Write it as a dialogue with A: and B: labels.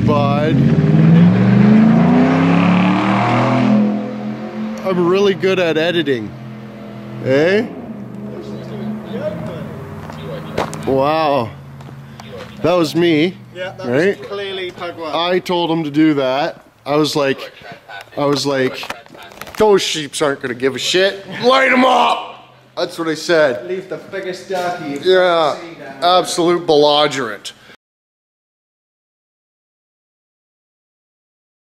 A: bud. I'm really good at editing. Eh? Wow. That was me.
B: Yeah, that
A: right?
B: was clearly Pug One.
A: I told him to do that. I was like, those sheeps aren't gonna give a shit. Light them up! That's what I said.
B: Leave the biggest darky you've
A: Yeah,
B: ever seen down there.
A: absolute belligerent.